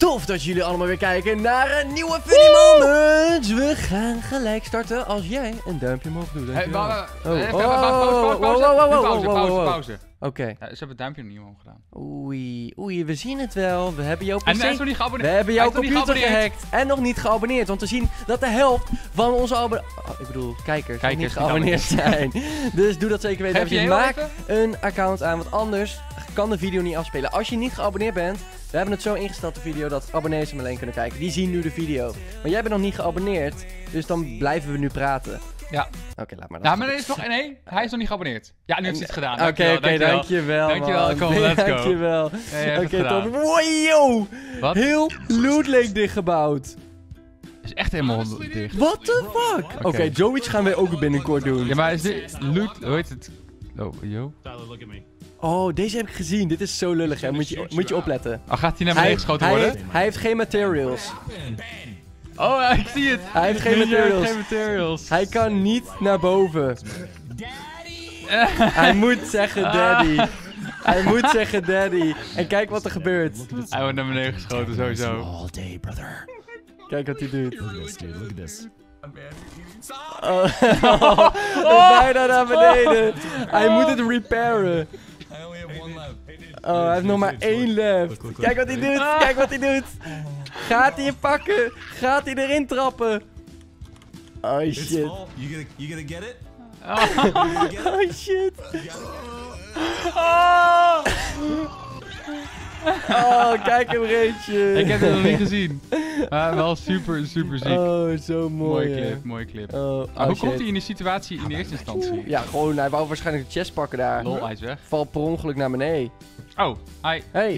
Tof dat jullie allemaal weer kijken naar een nieuwe Funny Moments. We gaan gelijk starten als jij een duimpje omhoog doet. Pauze. Oké. Ze hebben het duimpje nog niet omhoog gedaan. Oei, we zien het wel. We hebben jouw PC. En hij is nog niet geabonneerd. We hebben jouw computer gehackt en nog niet geabonneerd. Want we zien dat de helft van onze kijkers niet geabonneerd zijn. Dus doe dat zeker weten. Dus maak een account aan, want anders kan de video niet afspelen. Als je niet geabonneerd bent, we hebben het zo ingesteld de video dat abonnees hem alleen kunnen kijken. Die zien nu de video. Maar jij bent nog niet geabonneerd, dus dan blijven we nu praten. Ja. Oké, laat maar. Ja, maar nee, hij is nog niet geabonneerd. Ja, nu heeft hij het gedaan. Oké, dankjewel. Dankjewel, kom, let's go. Dankjewel. Oké, top. Wow, wat? Heel Loot Lake dichtgebouwd. Is echt helemaal dicht. What the fuck? Oké, zoiets gaan wij ook binnenkort doen. Ja, maar is dit loot, hoe heet het? Oh, yo. Tyler, look at me. Oh, deze heb ik gezien. Dit is zo lullig, hè. Moet je opletten. Oh, gaat hij naar beneden geschoten worden? Hij heeft geen materials. Oh, ik zie het. Hij heeft geen materials. Hij kan niet naar boven. Hij moet zeggen daddy. Hij moet zeggen daddy. En kijk wat er gebeurt. Hij wordt naar beneden geschoten, sowieso. All day, brother. Kijk wat hij doet. Look at this, dude. Look at this. Bijna naar beneden. Hij moet het repairen. Oh, hij heeft nog maar 1 left. Kijk wat hij doet. Kijk wat hij doet. Gaat hij je pakken? Gaat hij erin trappen? Oh shit. You gonna get it? Oh shit. Oh, kijk hem Reetje. Ik heb het nog niet gezien. Maar wel super ziek. Oh, zo mooi. Mooie clip. Hoe komt hij in die situatie in de eerste instantie? Ja, gewoon, hij wou waarschijnlijk de chest pakken daar. Lol, hij is weg. Valt per ongeluk naar beneden. Oh, hi. Hey.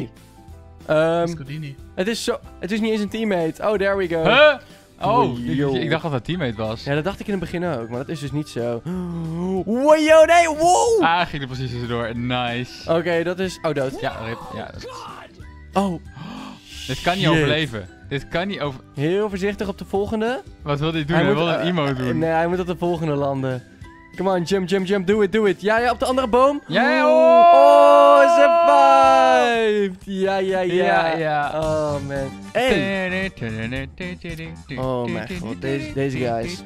Het is niet eens een teammate. Oh, there we go. Huh? Oh, yo. ik dacht dat het teammate was. Ja, dat dacht ik in het begin ook, maar dat is dus niet zo. Wow, yo, nee, wow! Ah, ging er precies tussendoor. Nice. Oké, dat is... Oh, dood. Ja, rip. Ja. Oh. Dit kan niet overleven. Dit kan niet over... Heel voorzichtig op de volgende. Wat wil hij doen? Hij wil een emote doen. Nee, hij moet op de volgende landen. Come on, jump, do it. Ja, op de andere boom. Ja, oh, survived. Ja. Oh, man. Hey. Oh, mijn god, deze guys.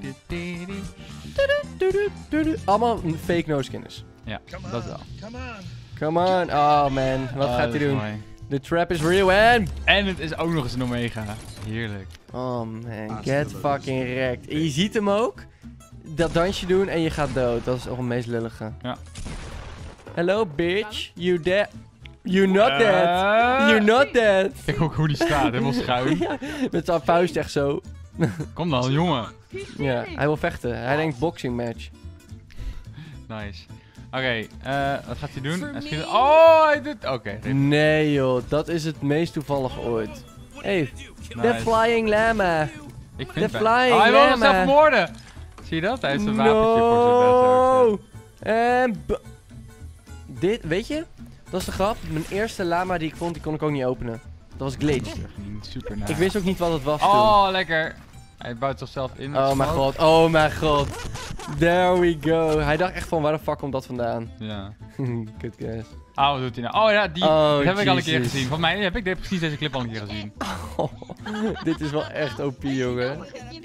Allemaal fake no-skinners. Ja, dat wel. Come on. Oh, man. Wat gaat hij doen? Mooi. De trap is real, man. En het is ook nog eens een Omega. Heerlijk. Oh, man. Get fucking wrecked. En je ziet hem ook. Dat dansje doen en je gaat dood. Dat is ook het meest lullige. Ja. Hello, bitch. You dead. You not dead. You not dead. Kijk ook hoe die staat. Helemaal schuin. Ja, met zijn vuist echt zo. Kom dan, jongen. Ja, hij wil vechten. Hij denkt boxing match. Nice. Oké, wat gaat hij doen? Hij schiet... Oh, hij doet... Oké. Nee, joh. Dat is het meest toevallige ooit. Hey, nice. The Flying Llama. Ik vind The Flying hij wil Llama. zichzelf vermoorden. Zie je dat? Hij heeft een wapentje voor zijn bed. Dit, weet je? Dat is de grap. Mijn eerste lama die ik vond, die kon ik ook niet openen. Dat was glitch. Super nice. Ik wist ook niet wat het was toen. Oh, lekker. Hij bouwt zichzelf in. Oh mijn god. There we go. Hij dacht echt van, waar de fuck komt dat vandaan? Ja. Kut guys. Oh, wat doet hij nou? Oh ja, die heb ik al een keer gezien. Volgens mij heb ik precies deze clip al een keer gezien. Oh, dit is wel echt OP, jongen.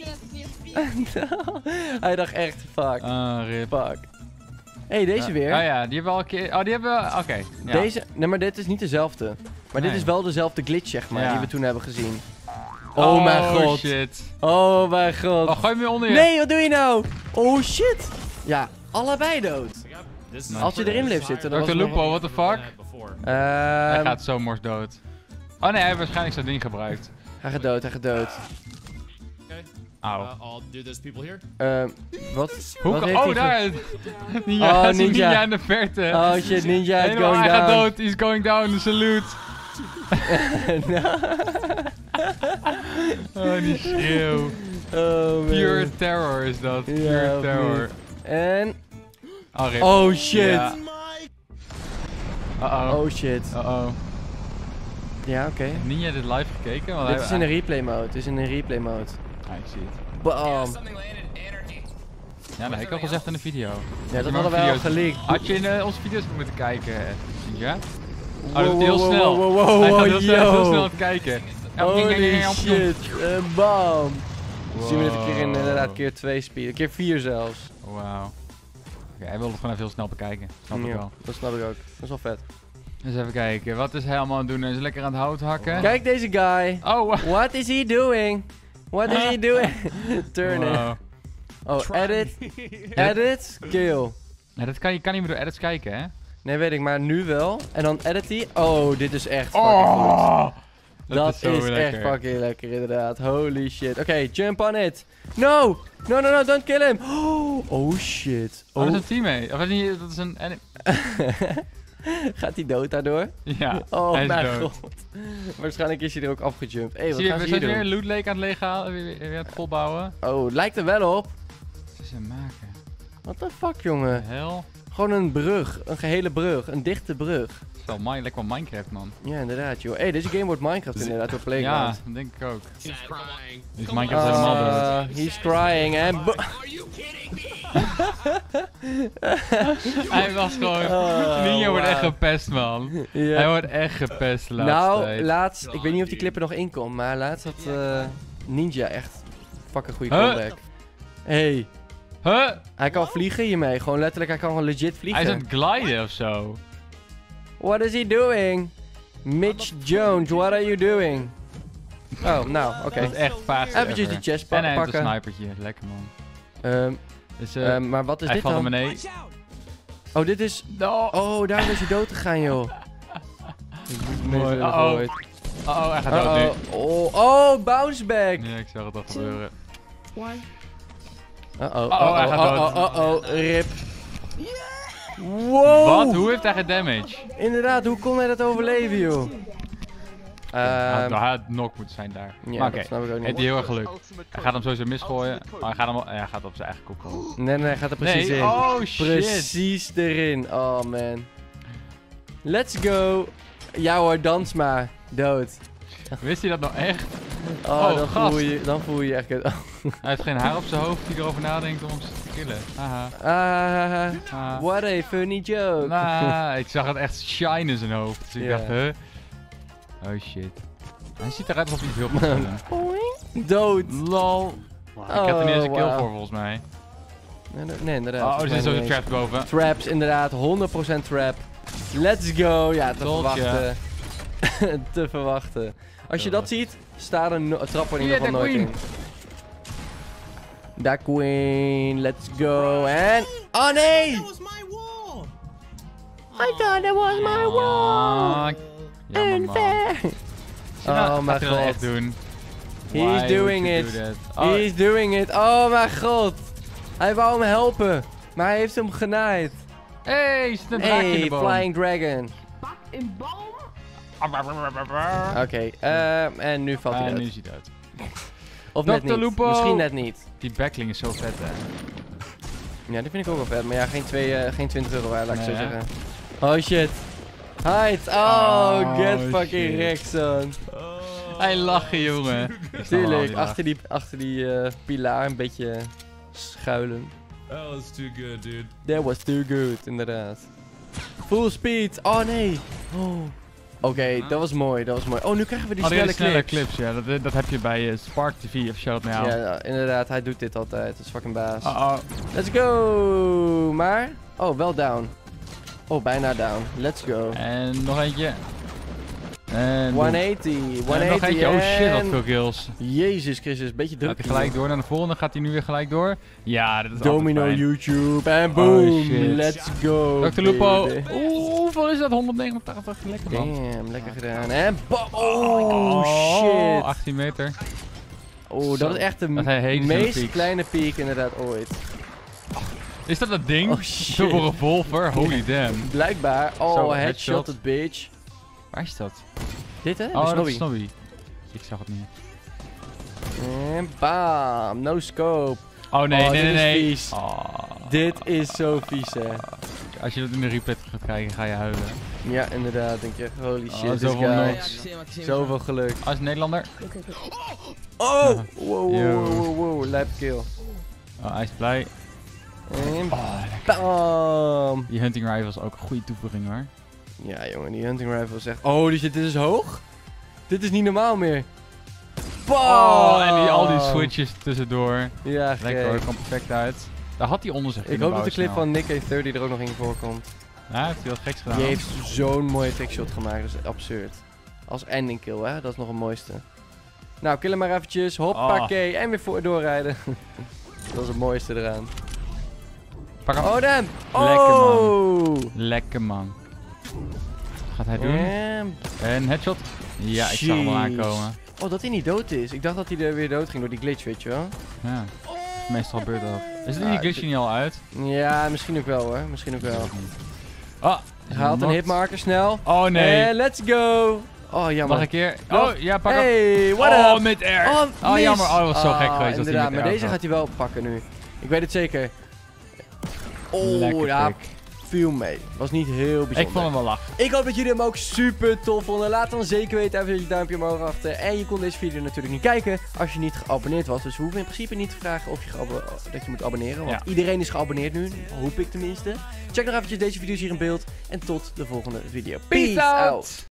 Hij dacht echt, fuck. Rip. Fuck. Hey, deze weer. Oh ja, die hebben we al een keer... Oh, die hebben we... Oké. Ja. Deze... Nee, maar dit is niet dezelfde. Maar dit is wel dezelfde glitch, zeg maar, die we toen hebben gezien. Oh mijn god. Shit. Oh mijn god. Oh, gooi hem weer onder je. Nee, wat doe je nou? Oh shit. Ja, allebei dood. Als je erin bleef zitten, dan was Dr. Lupo, what the fuck? Hij gaat zo mors dood. Oh nee, hij heeft waarschijnlijk zijn ding gebruikt. Hij gaat dood. Auw. I'll do this people here. Wat? Hoe wat kan... heeft Oh, daar! Ninja. Ninja in de verte. Oh shit, Ninja is going down. Hij gaat dood, he's going down, salute. Oh, die schreeuw. Oh, Pure terror is dat. Pure terror. En... Oh, oh shit. Ja. Oh shit. Ja, oké. Ninja dit live gekeken? Want dit is in een replay mode. Het is in een replay mode. Ah, ik zie het. Bam. Ja, dat heb ik al gezegd in de video. Ja, dat hadden wij al geleakt. Had je in onze video's moeten kijken, Ninja? Oh, Wow, dat doet heel snel. Wow, Hij gaat heel snel aan het kijken. Holy shit. Bam. Wow. Zien we dit een keer inderdaad keer 2 speed. Keer 4 zelfs. Wauw. Oké, hij wil het gewoon even heel snel bekijken. Snap ik wel. Dat snap ik ook. Dat is wel vet. Dus even kijken. Wat is hij allemaal aan het doen? Hij is lekker aan het hout hakken. Kijk deze guy. Oh, What is he doing? What is he doing? Turn it. wow. Oh, edit. Edit. Kill. Ja, dat kan, je kan niet meer door edits kijken, hè? Nee, weet ik, maar nu wel. En dan edit hij. Oh, dit is echt fucking goed. Oh! Dat is echt fucking lekker, inderdaad. Holy shit. Oké, jump on it. No! No, don't kill him. Oh shit. Oh, dat is een teammate. Of is niet, dat is een... Gaat hij dood daardoor? Ja, Oh hij is mijn dood. god. Waarschijnlijk is hij er ook afgejumpt. Hé, wat Zie je, gaan ze we hier zijn weer doen? een loot lake aan het leeghalen. Weer aan het volbouwen. Oh, het lijkt er wel op. Wat is ze maken? What the fuck, jongen? Hel. Gewoon een brug. Een gehele brug. Een dichte brug. Het is wel lekker wel Minecraft, man. Ja, inderdaad, joh. Hé, deze game wordt Minecraft inderdaad door Playground. Ja, dat denk ik ook. He's crying. Is Minecraft helemaal dood. He's crying and... Are you kidding me? Hij was gewoon... Ninja wordt echt gepest, man. Ja. Hij wordt echt gepest de laatste tijd. Laatst... Ik weet niet of die clip er nog in komt, maar laatst had Ninja echt fucking goede Huh? comeback. Hey. Huh? Hij kan vliegen hiermee. Gewoon letterlijk, hij kan gewoon legit vliegen. Hij is aan het gliden of zo. What is he doing? Mitch Jones, what are you doing? Oh, nou, oké. Dat is echt vaag. Eventjes die chest En hij heeft pakken. een snipertje. Lekker, man. Dus, Maar wat is hij dit valt dan? naar beneden. Oh, dit is... No. Oh, daarom is hij dood gegaan, joh. Mooi. Hij gaat dood nu. Oh, bounce back. Ja, ik zag het al gebeuren. Hij gaat dood. Rip. Wow. Wat? Hoe heeft hij gedamage? Inderdaad, hoe kon hij dat overleven, joh? Hij had knock moeten zijn daar. Ja, Maar dat oké, snap ik ook niet. heeft hij heel erg geluk. Hij gaat hem sowieso misgooien. Maar hij gaat op zijn eigen kop komen. Nee, hij gaat er precies in. Oh shit. Precies erin. Oh man. Let's go. Ja hoor, dans maar. Dood. Wist hij dat nou echt? Oh, dan gast. voel je je echt... Oh. Hij heeft geen haar op zijn hoofd die erover nadenkt om hem te killen. Haha. What a funny joke. Nah, ik zag het echt shine in zijn hoofd. Dus ik dacht, huh? Oh shit. Hij ziet eruit alsof hij veel moet doen. Dood. Lol. Ik heb er niet eens een kill voor volgens mij. Nee, inderdaad. Oh, er zit zo'n trap boven. Traps, inderdaad. 100% trap. Let's go. Ja, te verwachten. Te verwachten. Als je dat ziet, staat een trap er in ieder geval nooit in. Da Queen, let's go. En... Oh nee! That was my wall. I thought that was my wall. Unfair. Oh mijn god. Echt doen? He's doing it. He's doing it. Oh mijn god. Hij wou hem helpen. Maar hij heeft hem genaaid. Hey, zit een draakje in de boom. Flying Dragon. Bak in boom? Oké, en nu valt hij dood. Nu is hij dood. Of net niet. Lupo. Misschien net niet. Die backling is zo vet, hè. Ja, die vind ik ook wel vet. Maar ja, geen 20 euro waard, laat ik Nee, zo hè? zeggen. Oh shit. Hide. Oh, get fucking shit. wrecked, son. Hij lachen, jongen. Tuurlijk, achter die pilaar een beetje schuilen. That was too good, dude. That was too good, inderdaad. Full speed. Oh nee. Oh. Oké, dat was mooi, dat was mooi. Oh, nu krijgen we die snelle clips. Ja, dat heb je bij Spark TV of Shout Me Out. Ja, inderdaad, hij doet dit altijd. Dat is fucking baas. Uh-oh. Let's go! Maar, oh, wel down. Oh, bijna down. Let's go. En nog eentje. En 180. 180 en nog eentje. Oh shit, wat en... veel kills. Jezus Christus, beetje druk. Gaat hij gelijk door naar de volgende? Gaat hij nu weer gelijk door? Ja, dat is Domino altijd fijn. YouTube en boom. shit. Let's go. Dr. Lupo. baby. Oeh, hoeveel is dat? 189. Lekker, man. Damn, lekker gedaan. En oh shit. 18 meter. Oh, dat is echt de Dat zijn hele meest peaks. kleine peak inderdaad ooit. Is dat dat ding? Oh shit. Zo'n revolver? Holy damn. Blijkbaar. Oh, Zo, headshot headshot. het bitch. Waar is dat? Dit hè? De Oh, dat snobby. is Snobby. Ik zag het niet. En bam. No scope. Oh nee, Oh, nee, dit nee, is nee. vies. Oh. Dit is zo vies hè. Als je dat in de replay gaat kijken, ga je huilen. Ja, inderdaad. Denk je, holy shit, this zoveel guy. notes. Zoveel geluk. Als Nederlander. Oh! Ja. Wow, Yo. wow, wow, wow. Lijp kill. Oh, hij is blij. En Oh, bam. die hunting rifle is ook een goede toevoeging hoor. Ja jongen, die hunting rifle is echt... Oh, dit is hoog? Dit is niet normaal meer. Oh, en al die switches tussendoor. Ja, lekker hoor, kwam perfect uit. Daar had hij onder zich. Ik hoop dat de clip van Nick A30 er ook nog in voorkomt. Ja, heeft hij wat geks gedaan. Die heeft zo'n mooie trickshot gemaakt, dat is absurd. Als ending kill, hè? Dat is nog het mooiste. Nou, kill hem maar eventjes. Hoppakee. En weer doorrijden. Dat is het mooiste eraan. Pak hem. Oh, damn. Lekker Oh. man. Lekker man. Wat gaat hij doen? En headshot. Ja, ik zag hem al aankomen. Oh, dat hij niet dood is. Ik dacht dat hij er weer dood ging door die glitch, weet je wel. Ja. Meestal gebeurt dat. Is die glitch niet al uit? Ja, misschien ook wel hoor. Misschien ook wel. Ah, haalt een hitmarker snel. Oh nee. En let's go. Oh, jammer. Nog een keer. Oh, ja, pak hem. Hey, what up? Met air. Oh, jammer. Oh, dat was zo gek geweest. Inderdaad, maar deze gaat hij wel pakken nu. Ik weet het zeker. Oh, lekker ja. Viel mee. Was niet heel bijzonder. Ik vond hem wel lachen. Ik hoop dat jullie hem ook super tof vonden. Laat dan zeker weten even je duimpje omhoog achter. En je kon deze video natuurlijk niet kijken als je niet geabonneerd was. Dus we hoeven in principe niet te vragen of dat je moet abonneren. Want iedereen is geabonneerd nu. Hoop ik tenminste. Check nog eventjes deze video's hier in beeld. En tot de volgende video. Peace out.